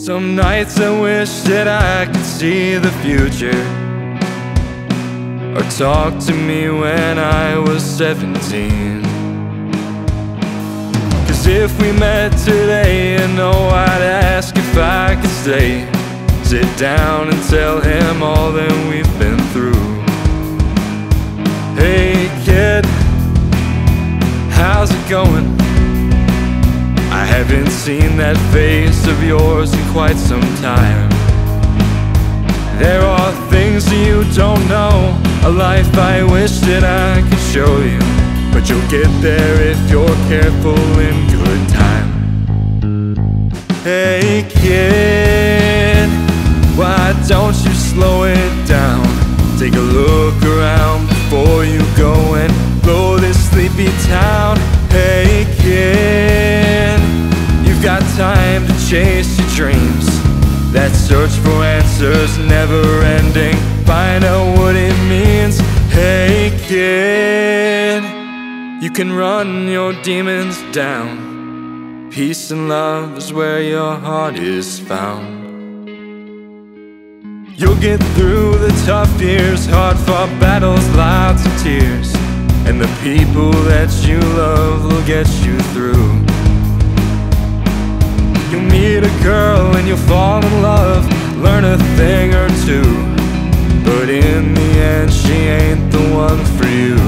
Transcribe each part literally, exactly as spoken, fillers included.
Some nights I wish that I could see the future, or talk to me when I was seventeen. Cause if we met today, you know I'd ask if I could stay, sit down and tell him all that we've been through. Hey kid, how's it going? I haven't seen that face of yours in quite some time. There are things you don't know, a life I wish that I could show you, but you'll get there if you're careful in good time. Hey kid, why don't you slow it down? Take a look around before you go and blow this sleepy town. Hey kid, you've got time to chase your dreams. That search for answers never ending, find out what it means. Hey kid, you can run your demons down. Peace and love is where your heart is found. You'll get through the tough years, hard-fought battles, lots of tears, and the people that you love will get you through. You'll meet a girl and you'll fall in love, learn a thing or two, but in the end she ain't the one for you.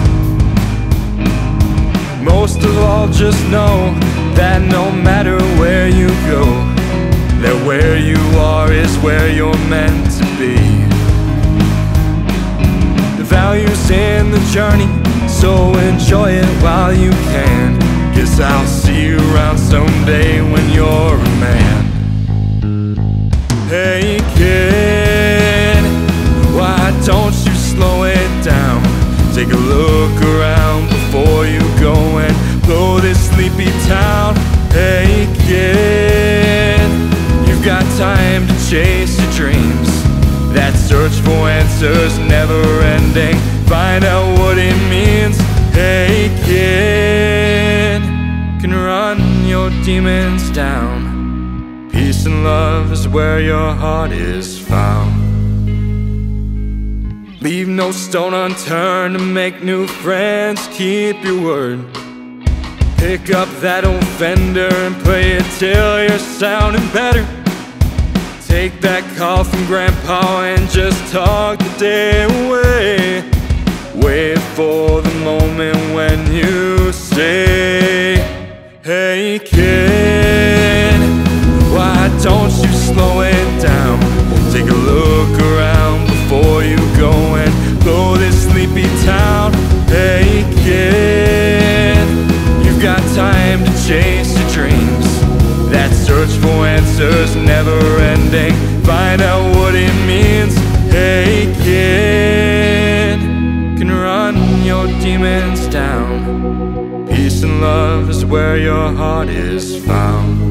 Most of all, just know that no matter where you go, that where you are is where you're meant to be. The value's in the journey, so enjoy it while you can. Guess I'll see you around someday when you're a man. Hey kid, why don't you slow it down? Take a look around before you go and blow this sleepy town. Hey kid, you've got time to chase your dreams. That search for answers never ending, find out what it means. Hey kid, can run your demons down. Peace and love is where your heart is found. Leave no stone unturned to make new friends, keep your word. Pick up that old Fender and play it till you're sounding better. Take that call from Grandpa and just talk the day away. Wait for the moment when you say, hey kid, why don't you slow it down? Take a look around before you go and blow this sleepy town. Hey kid, you've got time to chase your dreams. That search for answers never ending, find out what it means. Hey kid, can run your demons down. Peace and love is where your heart is found.